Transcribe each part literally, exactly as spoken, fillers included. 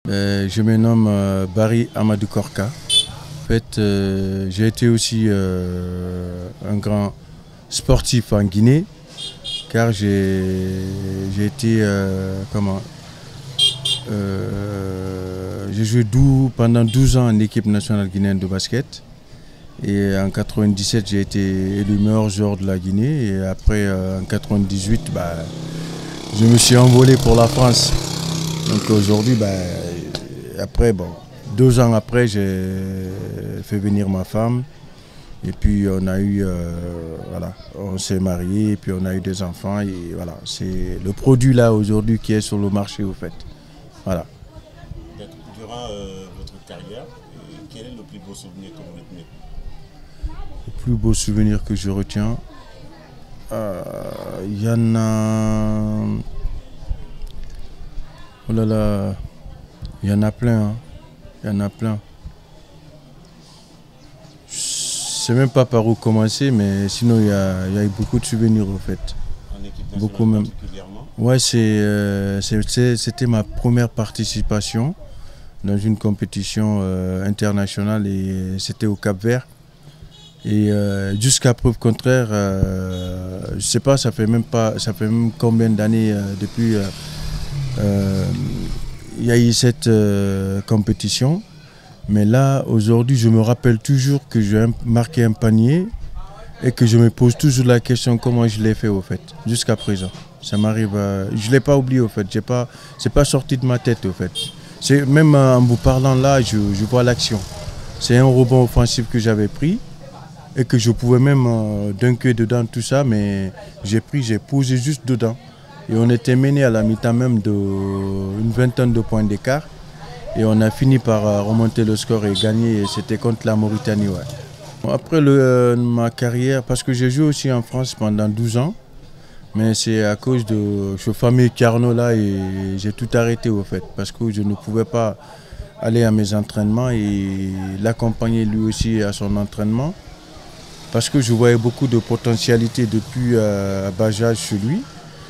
Euh, je me nomme euh, Barry Amadou Korka. En fait, euh, j'ai été aussi euh, un grand sportif en Guinée, car j'ai été euh, comment euh, j'ai joué pendant douze ans en équipe nationale guinéenne de basket. Et en quatre-vingt-dix-sept, j'ai été élu meilleur joueur de la Guinée. Et après, euh, en quatre-vingt-dix-huit, bah, je me suis envolé pour la France. Donc aujourd'hui, bah, après, bon, deux ans après, j'ai fait venir ma femme. Et puis on a eu, euh, voilà, on s'est marié, et puis on a eu des enfants. Et voilà, c'est le produit là aujourd'hui qui est sur le marché au fait. Voilà. Durant euh, votre carrière, quel est le plus beau souvenir que vous retenez? Le plus beau souvenir que je retiens, il euh, y en a... Oh là là, il y en a plein, il hein. y en a plein. Je ne sais même pas par où commencer, mais sinon il y a, y a eu beaucoup de souvenirs en fait. En équipe nationale beaucoup même. Particulièrement? Ouais, euh, c'était ma première participation dans une compétition euh, internationale et c'était au Cap-Vert. Et euh, jusqu'à preuve contraire, euh, je ne sais pas, ça fait même pas, ça fait même combien d'années euh, depuis euh, euh, il y a eu cette euh, compétition. Mais là, aujourd'hui, je me rappelle toujours que j'ai marqué un panier et que je me pose toujours la question comment je l'ai fait au fait, jusqu'à présent. Ça m'arrive, à... je ne l'ai pas oublié au fait, ce n'est pas sorti de ma tête au fait. Même en vous parlant là, je, je vois l'action. C'est un rebond offensif que j'avais pris et que je pouvais même euh, dunker dedans tout ça, mais j'ai pris, j'ai posé juste dedans. Et on était mené à la mi-temps même d'une vingtaine de points d'écart. Et on a fini par remonter le score et gagner, c'était contre la Mauritanie. Ouais. Après le, euh, ma carrière, parce que j'ai joué aussi en France pendant douze ans, mais c'est à cause de ce fameux Carnot là et j'ai tout arrêté au fait, parce que je ne pouvais pas aller à mes entraînements et l'accompagner lui aussi à son entraînement, parce que je voyais beaucoup de potentialité depuis euh, bas âge chez lui,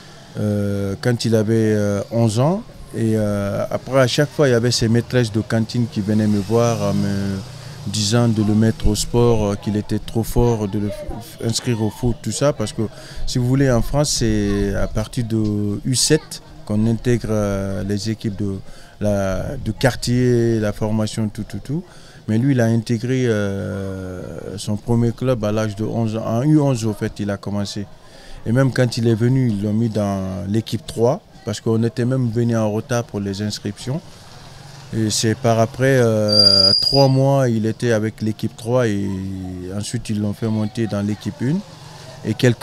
euh, quand il avait euh, onze ans. Et euh, après, à chaque fois, il y avait ces maîtresses de cantine qui venaient me voir en me disant de le mettre au sport, euh, qu'il était trop fort, de l'inscrire au foot, tout ça. Parce que, si vous voulez, en France, c'est à partir de U sept qu'on intègre euh, les équipes de, la, de quartier, la formation, tout, tout, tout. Mais lui, il a intégré euh, son premier club à l'âge de onze ans. En U onze, au fait, il a commencé. Et même quand il est venu, ils l'ont mis dans l'équipe trois. Parce qu'on était même venu en retard pour les inscriptions. Et c'est par après, euh, trois mois, il était avec l'équipe trois et ensuite ils l'ont fait monter dans l'équipe un. Et quelques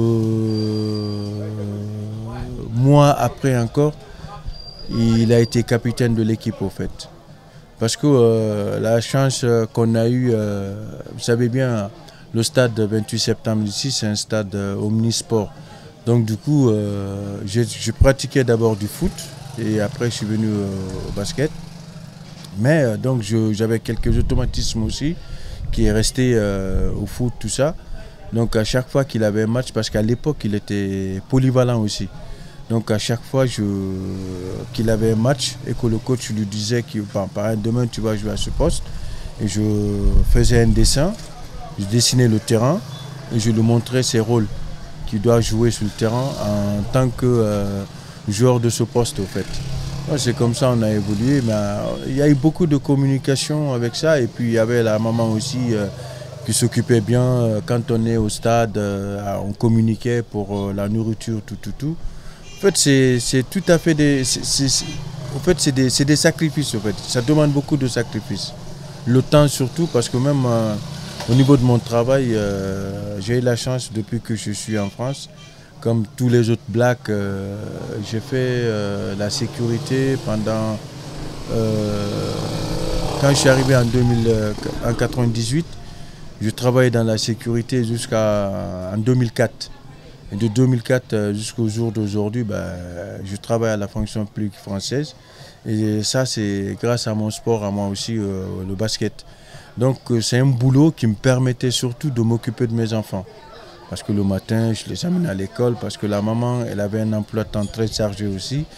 mois après encore, il a été capitaine de l'équipe au fait. Parce que euh, la chance qu'on a eue, euh, vous savez bien, le stade vingt-huit septembre ici, c'est un stade euh, omnisport. Donc du coup, euh, je pratiquais d'abord du foot et après je suis venu euh, au basket. Mais euh, donc j'avais quelques automatismes aussi qui est resté euh, au foot, tout ça. Donc à chaque fois qu'il avait un match, parce qu'à l'époque il était polyvalent aussi. Donc à chaque fois qu'il avait un match et que le coach lui disait que bon, demain tu vas jouer à ce poste, et je faisais un dessin, je dessinais le terrain et je lui montrais ses rôles qui doit jouer sur le terrain en tant que euh, joueur de ce poste au fait. C'est comme ça on a évolué, mais euh, il y a eu beaucoup de communication avec ça et puis il y avait la maman aussi euh, qui s'occupait bien euh, quand on est au stade, euh, on communiquait pour euh, la nourriture, tout, tout, tout. En fait c'est tout à fait des, en fait, c'est des, des sacrifices en fait, ça demande beaucoup de sacrifices. Le temps surtout parce que même euh, au niveau de mon travail, euh, j'ai eu la chance depuis que je suis en France, comme tous les autres blacks, euh, j'ai fait euh, la sécurité pendant... Euh, quand je suis arrivé en, deux mille, en quatre-vingt-dix-huit, je travaillais dans la sécurité jusqu'en deux mille quatre. Et de deux mille quatre jusqu'au jour d'aujourd'hui, ben, je travaille à la fonction publique française. Et ça, c'est grâce à mon sport, à moi aussi, euh, le basket. Donc c'est un boulot qui me permettait surtout de m'occuper de mes enfants. Parce que le matin, je les amène à l'école, parce que la maman, elle avait un emploi de temps très chargé aussi.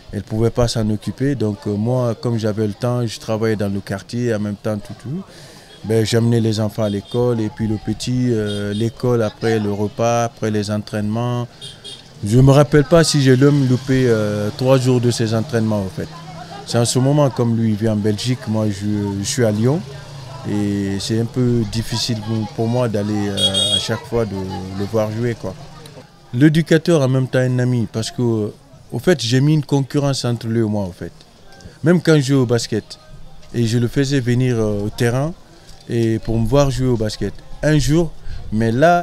Elle ne pouvait pas s'en occuper. Donc euh, moi, comme j'avais le temps, je travaillais dans le quartier, en même temps, tout, tout. Ben, j'amenais les enfants à l'école et puis le petit, euh, l'école, après le repas, après les entraînements. Je ne me rappelle pas si j'ai loupé euh, trois jours de ces entraînements en fait. C'est en ce moment, comme lui il vit en Belgique, moi je, je suis à Lyon. Et c'est un peu difficile pour moi d'aller euh, à chaque fois de le voir jouer, quoi. L'éducateur en même temps un ami parce que au fait j'ai mis une concurrence entre lui et moi en fait. Même quand je jouais au basket et je le faisais venir euh, au terrain et pour me voir jouer au basket. Un jour, mais là,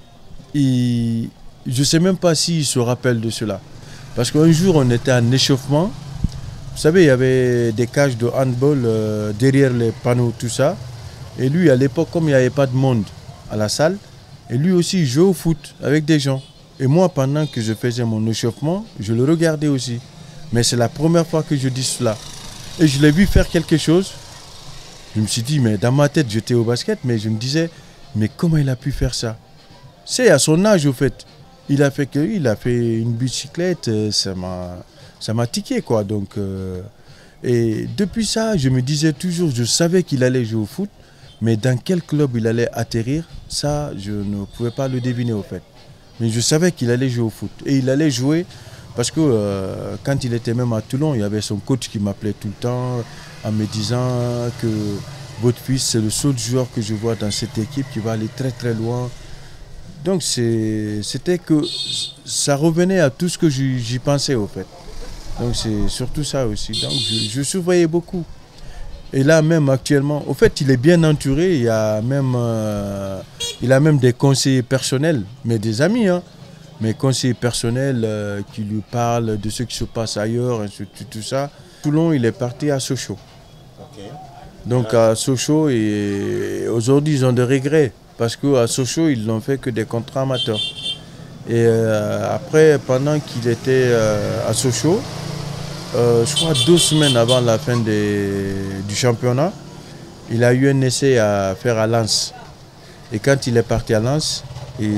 il, je ne sais même pas s'il se rappelle de cela. Parce qu'un jour on était en échauffement. Vous savez, il y avait des cages de handball euh, derrière les panneaux, tout ça. Et lui, à l'époque, comme il n'y avait pas de monde à la salle, et lui aussi, il jouait au foot avec des gens. Et moi, pendant que je faisais mon échauffement, je le regardais aussi. Mais c'est la première fois que je dis cela. Et je l'ai vu faire quelque chose. Je me suis dit, mais dans ma tête, j'étais au basket, mais je me disais, mais comment il a pu faire ça? C'est à son âge, au fait. Il a fait que, il a fait une bicyclette, ça m'a... Ça m'a tiqué, quoi. Donc, euh, et depuis ça, je me disais toujours, je savais qu'il allait jouer au foot, mais dans quel club il allait atterrir, ça, je ne pouvais pas le deviner, au fait. Mais je savais qu'il allait jouer au foot. Et il allait jouer parce que euh, quand il était même à Toulon, il y avait son coach qui m'appelait tout le temps en me disant que votre fils, c'est le seul joueur que je vois dans cette équipe qui va aller très très loin. Donc, c'était que ça revenait à tout ce que j'y pensais, au fait. Donc c'est surtout ça aussi. Donc je, je surveillais beaucoup. Et là même actuellement, au fait il est bien entouré, il, y a même, euh, il a même des conseillers personnels, mais des amis, hein, mais conseillers personnels euh, qui lui parlent de ce qui se passe ailleurs, et tout, tout ça. Toulon, il est parti à Sochaux. Okay. Donc à Sochaux, et aujourd'hui ils ont des regrets, parce qu'à Sochaux, ils n'ont fait que des contrats amateurs. Et euh, après, pendant qu'il était euh, à Sochaux, Euh, je crois deux semaines avant la fin des, du championnat, il a eu un essai à faire à Lens. Et quand il est parti à Lens, et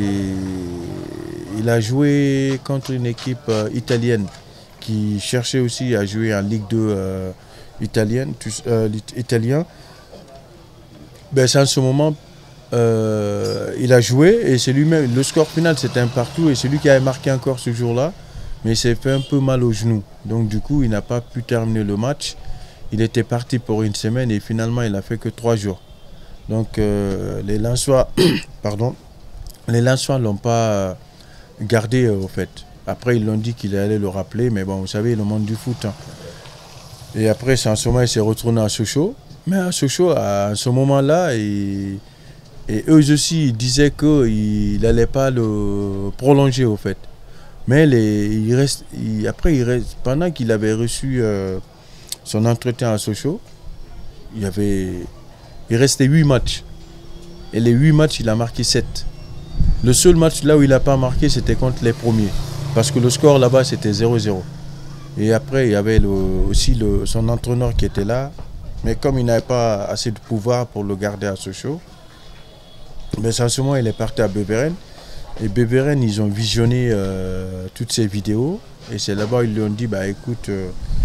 il a joué contre une équipe euh, italienne qui cherchait aussi à jouer en Ligue deux euh, italienne, euh, italien. Ben, c'est en ce moment, euh, il a joué et c'est lui-même. Le score final c'était un partout et c'est lui qui avait marqué encore ce jour-là. Mais il s'est fait un peu mal au genou. Donc du coup, il n'a pas pu terminer le match. Il était parti pour une semaine et finalement, il n'a fait que trois jours. Donc euh, les Lensois, pardon, les Lensois ne l'ont pas gardé euh, au fait. Après, ils l'ont dit qu'il allait le rappeler, mais bon, vous savez, le monde du foot. Hein. Et après, en ce moment, il s'est retourné à Sochaux. Mais à Sochaux, à ce moment-là, et, et eux aussi, ils disaient qu'il n'allait pas le prolonger au fait. Mais les, il reste, il, après, il reste, pendant qu'il avait reçu euh, son entretien à Sochaux, il, avait, il restait huit matchs. Et les huit matchs, il a marqué sept. Le seul match là où il n'a pas marqué, c'était contre les premiers. Parce que le score là-bas, c'était zéro zéro. Et après, il y avait le, aussi le, son entraîneur qui était là. Mais comme il n'avait pas assez de pouvoir pour le garder à Sochaux, mais en ce moment, il est parti à Beveren. Et Beveren, ils ont visionné euh, toutes ces vidéos et c'est là-bas ils lui ont dit bah écoute, euh,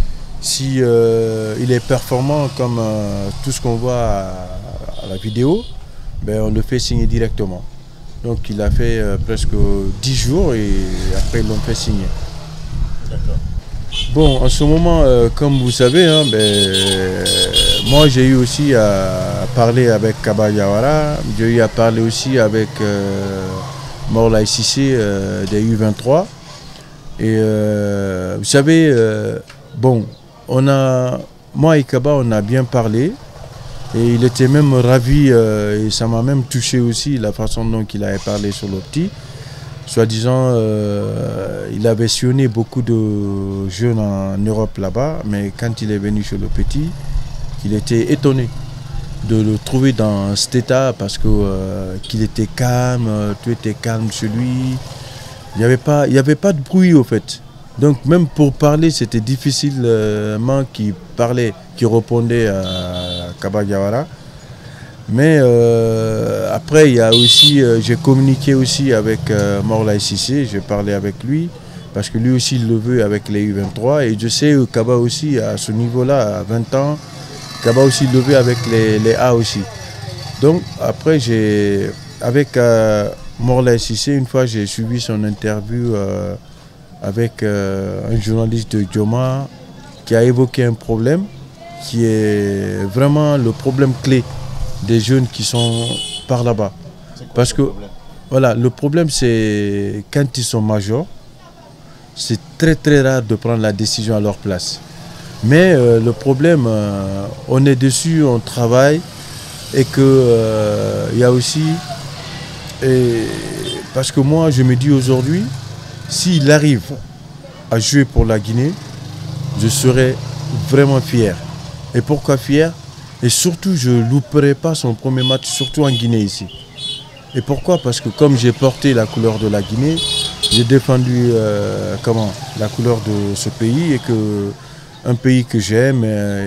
si euh, il est performant comme euh, tout ce qu'on voit à, à la vidéo, ben on le fait signer directement. Donc il a fait euh, presque dix jours et après ils l'ont fait signer. D'accord. Bon, en ce moment, euh, comme vous savez, hein, ben, euh, moi j'ai eu aussi à parler avec Kaba Diawara, j'ai eu à parler aussi avec euh, Morlaye Cissé euh, des U vingt-trois. Et euh, vous savez, euh, bon, on a, moi et Kaba, on a bien parlé. Et il était même ravi, euh, et ça m'a même touché aussi la façon dont il avait parlé sur le petit. Soi-disant, euh, il avait sillonné beaucoup de jeunes en Europe là-bas, mais quand il est venu chez le petit, il était étonné de le trouver dans cet état parce que euh, qu'il était calme, tout était calme chez lui. Il n'y avait pas, il n'y avait pas de bruit au fait. Donc même pour parler, c'était difficilement qu'il parlait, qu'il répondait à Kaba Diawara. Mais euh, après, il y a aussi, euh, j'ai communiqué aussi avec euh, Morlaye Cissé, j'ai parlé avec lui. parce que lui aussi il le veut avec les U vingt-trois. Et je sais que Kaba aussi, à ce niveau-là, à vingt ans, Kaba aussi le veut avec les, les A aussi. Donc après, j'ai, avec euh, Morlaye Cissé, une fois j'ai suivi son interview euh, avec euh, un journaliste de Dioma qui a évoqué un problème qui est vraiment le problème clé des jeunes qui sont par là-bas. Parce que voilà, le problème c'est quand ils sont majors, c'est très très rare de prendre la décision à leur place. Mais euh, le problème, euh, on est dessus, on travaille et que euh, il y a aussi, et, parce que moi je me dis aujourd'hui, s'il arrive à jouer pour la Guinée, je serais vraiment fier. Et pourquoi fier? Et surtout, je ne louperai pas son premier match, surtout en Guinée ici. Et pourquoi? Parce que comme j'ai porté la couleur de la Guinée, j'ai défendu euh, comment, la couleur de ce pays, et que un pays que j'aime.